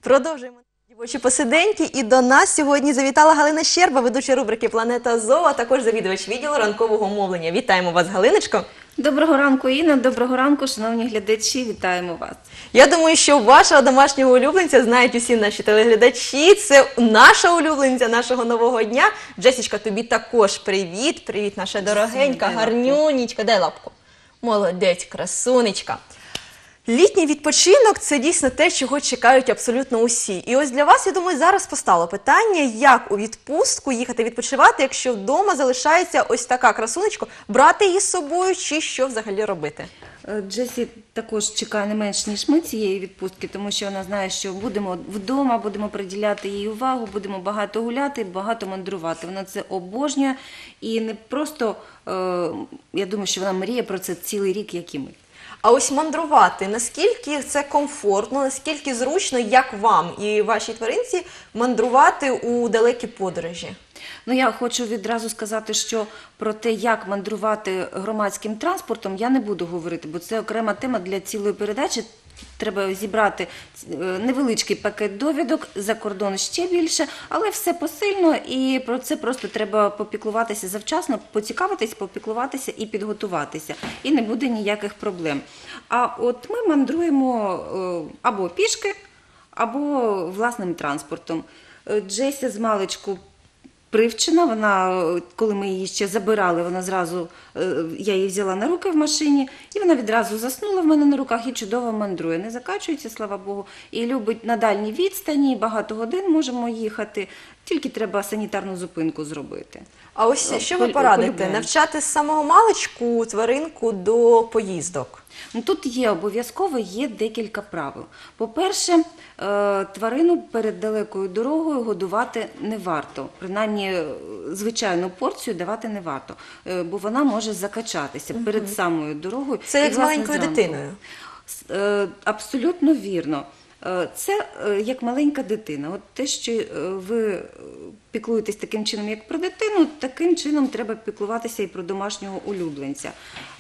Продовжуємо дівочі посиденьки. І до нас сьогодні завітала Галина Щерба, ведуча рубрики «Планета Зоо», а також завідувач відділу ранкового мовлення. Вітаємо вас, Галиночко. Доброго ранку, Інна. Доброго ранку, шановні глядачі. Вітаємо вас. Я думаю, що вашого домашнього улюбленця знають усі наші телеглядачі. Це наша улюбленця нашого нового дня. Джесічка, тобі також привіт. Привіт, наша дорогенька, гарнюнічка. Дай лапку. Молодець, красунечка. Літній відпочинок – це дійсно те, чого чекають абсолютно усі. І ось для вас, я думаю, зараз постало питання, як у відпустку їхати відпочивати, якщо вдома залишається ось така красунечка, брати її з собою чи що взагалі робити? Джесі також чекає не менш, ніж ми цієї відпустки, тому що вона знає, що будемо вдома, будемо приділяти їй увагу, будемо багато гуляти, багато мандрувати. Вона це обожнює і не просто, я думаю, що вона мріє про це цілий рік, як і ми. А ось мандрувати, наскільки це комфортно, наскільки зручно, як вам і вашій тваринці мандрувати у далекі подорожі? Ну, я хочу відразу сказати, що про те, як мандрувати громадським транспортом, я не буду говорити, бо це окрема тема для цілої передачі. Треба зібрати невеличкий пакет довідок, за кордон ще більше, але все посильно, і про це просто треба попіклуватися завчасно, поцікавитись, попіклуватися і підготуватися. І не буде ніяких проблем. А от ми мандруємо або пішки, або власним транспортом. Джеся з маличку привчена, вона, коли ми її ще забирали, вона зразу, я її взяла на руки в машині, і вона відразу заснула в мене на руках і чудово мандрує. Не закачується, слава Богу, і любить на дальній відстані, багато годин можемо їхати, тільки треба санітарну зупинку зробити. А ось що ви порадите? Навчати з самого маличку тваринку до поїздок? Ну, тут є обов'язково декілька правил. По-перше, тварину перед далекою дорогою годувати не варто. Принаймні, звичайну порцію давати не варто, бо вона може закачатися перед самою дорогою. Це як з маленькою дитиною? Абсолютно вірно. Це як маленька дитина. От те, що ви піклуєтесь таким чином, як про дитину, таким чином треба піклуватися і про домашнього улюбленця.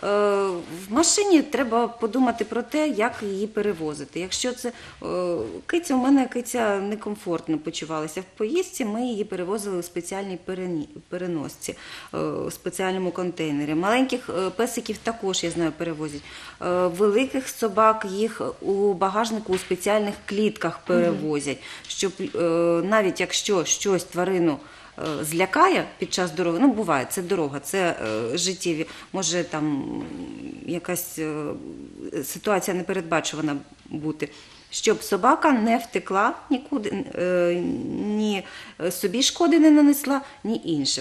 В машині треба подумати про те, як її перевозити. Якщо це киця, у мене киця некомфортно почувалася в поїздці, ми її перевозили у спеціальній переносці, у спеціальному контейнері. Маленьких песиків також, я знаю, перевозять. Великих собак їх у багажнику у спеціальних клітках перевозять, щоб навіть якщо щось тварину злякає під час дороги, ну буває, це дорога, це життєві, може там якась ситуація непередбачувана бути, щоб собака не втекла нікуди, ні собі шкоди не нанесла, ні іншим.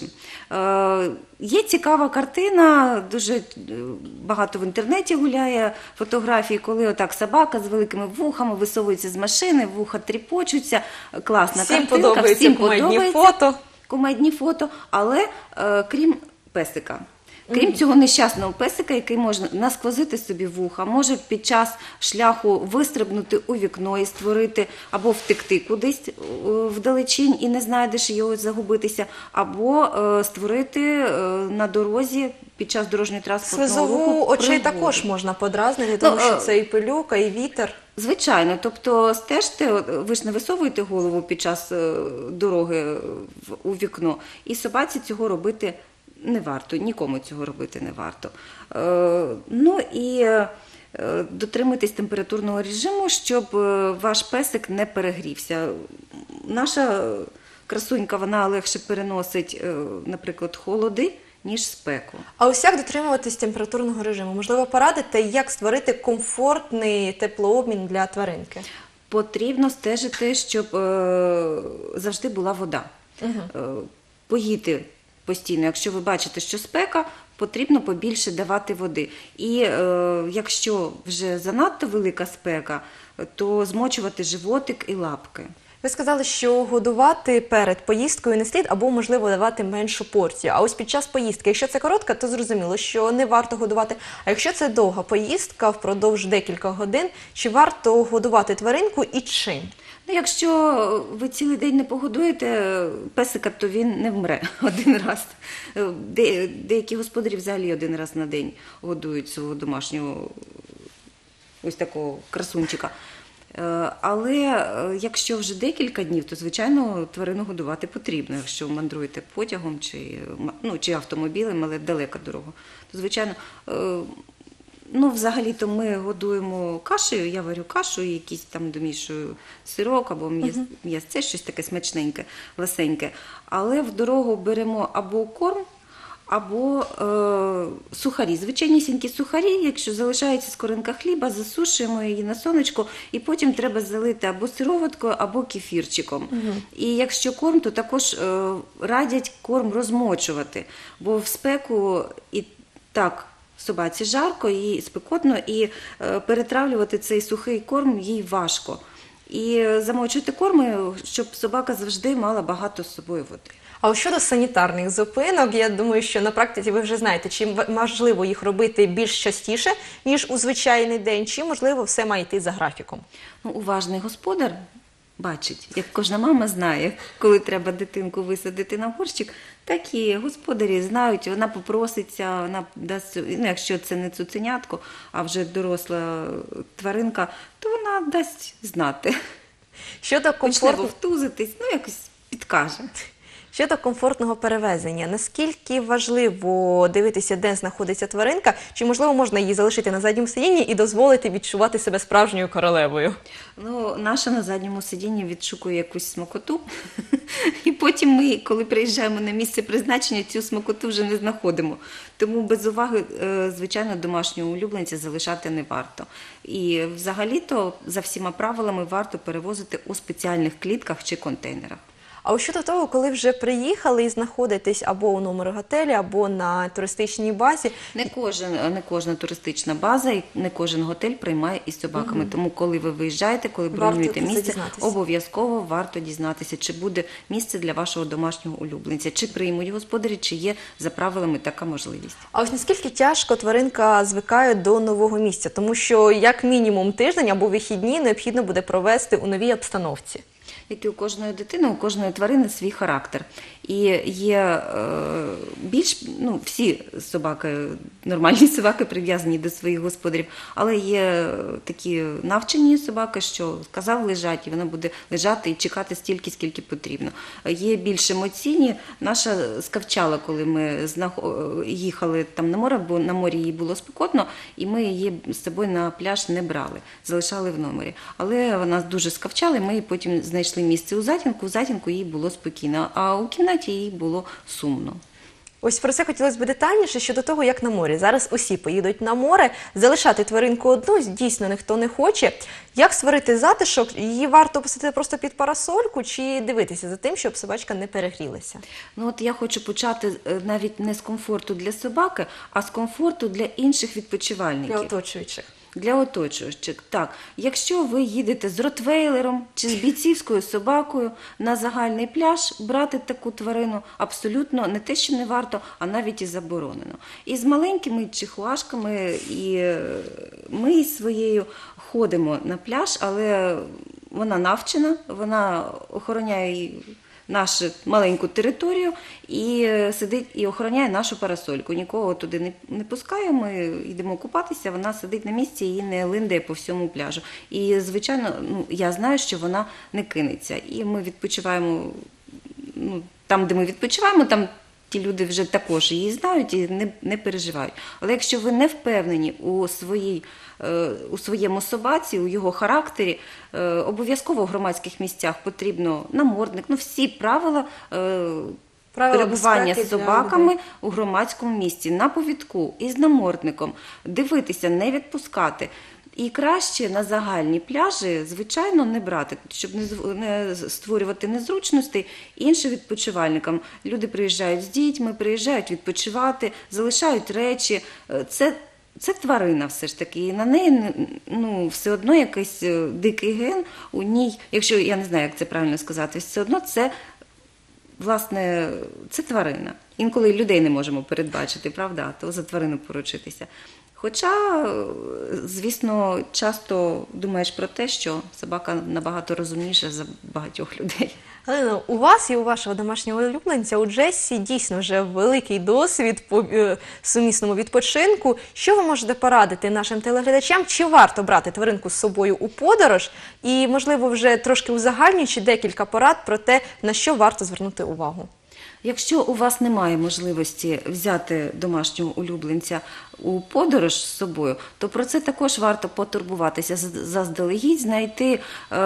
Є цікава картина, дуже багато в інтернеті гуляє фотографії, коли отак собака з великими вухами висовується з машини, вуха тріпочуться, класна картинка, всім подобається. Кумедні фото, але крім песика. Крім цього нещасного песика, який може насквозити собі вуха, може під час шляху вистрибнути у вікно і створити, або втекти кудись вдалечінь і не знайдеш його, загубитися, або створити на дорозі під час дорожньої транспортного руху слизову очей також можна подразнити, тому що це і пилюка, і вітер. Звичайно, тобто стежте, ви ж не висовуєте голову під час дороги у вікно, і собаці цього робити не варто, нікому цього робити не варто. Ну і дотримуйтесь температурного режиму, щоб ваш песик не перегрівся. Наша красунька, вона легше переносить, наприклад, холоди, ніж спеку. А ось як дотримуватись температурного режиму? Можливо, порадите, як створити комфортний теплообмін для тваринки? Потрібно стежити, щоб завжди була вода. Поїти постійно. Якщо ви бачите, що спека, потрібно побільше давати води. І якщо вже занадто велика спека, то змочувати животик і лапки. Ви сказали, що годувати перед поїздкою не слід, або, можливо, давати меншу порцію. А ось під час поїздки, якщо це коротка, то зрозуміло, що не варто годувати. А якщо це довга поїздка, впродовж декілька годин, чи варто годувати тваринку і чим? Ну, якщо ви цілий день не погодуєте песика, то він не вмре один раз. Деякі господарі взагалі один раз на день годують свого домашнього ось такого красунчика. Але якщо вже декілька днів, то, звичайно, тварину годувати потрібно. Якщо мандруєте потягом чи автомобілем, але далека дорога, то, звичайно, взагалі-то ми годуємо кашею, я варю кашу і якийсь там домішую сирок або м'ясце, щось таке смачненьке, ласеньке. Але в дорогу беремо або корм, або сухарі, звичайнісінькі сухарі, якщо залишається скоринка хліба, засушуємо її на сонечко, і потім треба залити або сироваткою, або кефірчиком. І якщо корм, то також радять корм розмочувати, бо в спеку і так собаці жарко, і спекотно, і перетравлювати цей сухий корм їй важко. І замочувати корм, щоб собака завжди мала багато з собою води. А от щодо санітарних зупинок, я думаю, що на практиці ви вже знаєте, чи можливо їх робити більш частіше, ніж у звичайний день, чи можливо все має йти за графіком? Уважний господар бачить, як кожна мама знає, коли треба дитинку висадити на горщик, так і господарі знають, вона попроситься, вона дасть, якщо це не цуценятко, а вже доросла тваринка, то вона дасть знати. Щодо Почне вовтузитись, якось підкаже. Щодо комфортного перевезення, наскільки важливо дивитися, де знаходиться тваринка, чи, можливо, можна її залишити на задньому сидінні і дозволити відчувати себе справжньою королевою? Наша на задньому сидінні відшукує якусь смакоту, і потім ми, коли приїжджаємо на місце призначення, цю смакоту вже не знаходимо. Тому без уваги, звичайно, домашнього улюбленця залишати не варто. І взагалі-то за всіма правилами варто перевозити у спеціальних клітках чи контейнерах. А от щодо того, коли вже приїхали і знаходитесь або у номері готелі, або на туристичній базі. Не кожна туристична база і не кожен готель приймає із собаками. Тому коли ви виїжджаєте, коли бронюєте місце, обов'язково варто дізнатися, чи буде місце для вашого домашнього улюбленця, чи приймуть господарі, чи є за правилами така можливість. А ось наскільки тяжко тваринка звикає до нового місця? Тому що як мінімум тиждень або вихідні необхідно буде провести у новій обстановці. Як і у кожної дитини, у кожної тварини свій характер. І є всі собаки, нормальні собаки прив'язані до своїх господарів, але є такі навчені собаки, що сказав лежать, і вона буде лежати і чекати стільки, скільки потрібно. Є більш емоційні. Наша скавчала, коли ми їхали там на море, бо на морі їй було спекотно, і ми її з собою на пляж не брали, залишали в номері. Але вона дуже скавчала, і ми потім знайшли місце у затінку їй було спокійно, а у кімнаті їй було сумно. Ось про це хотілося б детальніше щодо того, як на морі. Зараз усі поїдуть на море, залишати тваринку одну дійсно ніхто не хоче. Як створити затишок? Її варто посадити просто під парасольку чи дивитися за тим, щоб собачка не перегрілася? Я хочу почати навіть не з комфорту для собаки, а з комфорту для інших відпочивальників. Для оточуючих. Для оточуючих, так. Якщо ви їдете з ротвейлером чи з бійцівською собакою на загальний пляж, брати таку тварину абсолютно не те, що не варто, а навіть і заборонено. І з маленькими чихуашками, і ми із своєю ходимо на пляж, але вона навчена, вона охороняє нашу маленьку територію і сидить і охороняє нашу парасольку. Нікого туди не пускає, ми йдемо купатися, вона сидить на місці і не линдає по всьому пляжу. І, звичайно, я знаю, що вона не кинеться. І ми відпочиваємо, там, де ми відпочиваємо, там ті люди вже також її знають і не переживають. Але якщо ви не впевнені у своєму собаці, у його характері, обов'язково в громадських місцях потрібно намордник, всі правила перебування з собаками у громадському місці, на повідку із намордником, дивитися, не відпускати. І краще на загальні пляжі, звичайно, не брати, щоб не створювати незручностей іншим відпочивальникам. Люди приїжджають з дітьми, приїжджають відпочивати, залишають речі. Це тварина все ж таки, і на неї все одно якийсь дикий ген у ній, якщо я не знаю, як це правильно сказати, все одно це, власне, це тварина. інколи і людей не можемо передбачити, правда, то за тварину поручитися. Хоча, звісно, часто думаєш про те, що собака набагато розумніша за багатьох людей. Галино, у вас і у вашого домашнього улюбленця, у Джесі, дійсно вже великий досвід по сумісному відпочинку. Що ви можете порадити нашим телеглядачам? Чи варто брати тваринку з собою у подорож? І, можливо, вже трошки узагальнюючи декілька порад про те, на що варто звернути увагу. Якщо у вас немає можливості взяти домашнього улюбленця у подорож з собою, то про це також варто потурбуватися, заздалегідь знайти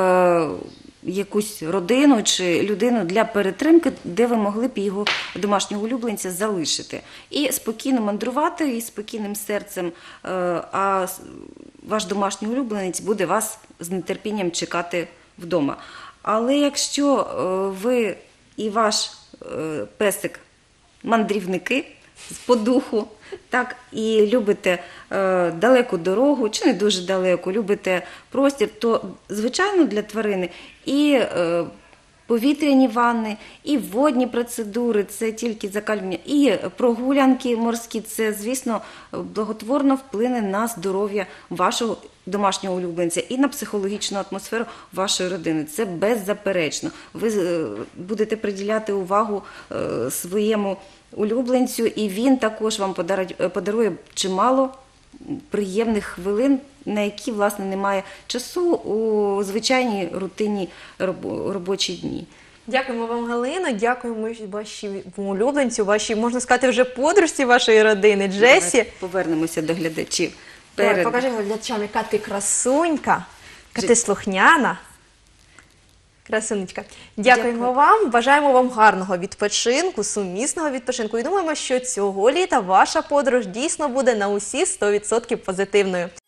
якусь родину чи людину для перетримки, де ви могли б його домашнього улюбленця залишити. І спокійно мандрувати, і спокійним серцем, а ваш домашній улюбленець буде вас з нетерпінням чекати вдома. Але якщо ви і ваш песик мандрівники по духу, так, і любите далеку дорогу, чи не дуже далеку, любите простір, то, звичайно, для тварини і повітряні ванни, і водні процедури, це тільки закалювання, і прогулянки морські, це, звісно, благотворно вплине на здоров'я вашого домашнього улюбленця і на психологічну атмосферу вашої родини. Це беззаперечно. Ви будете приділяти увагу своєму улюбленцю, і він також вам подарує чимало приємних хвилин, на які, власне, немає часу у звичайній рутинній робочі дні. Дякуємо вам, Галино, дякуємо вашій улюбленцю, вашій, можна сказати, вже подружці вашої родини, Джесі. Давайте повернемося до глядачів. Давай, покажи глядачам, яка ти красунька, яка ти слухняна. Красунечка. Дякуємо вам, бажаємо вам гарного відпочинку, сумісного відпочинку. І думаємо, що цього літа ваша подорож дійсно буде на усі 100% позитивною.